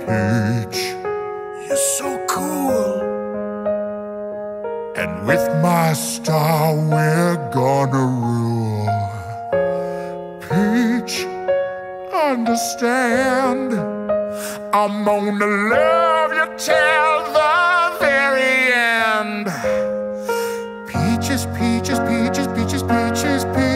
Peach, you're so cool, and with my star we're gonna rule. Peach, understand, I'm gonna love you till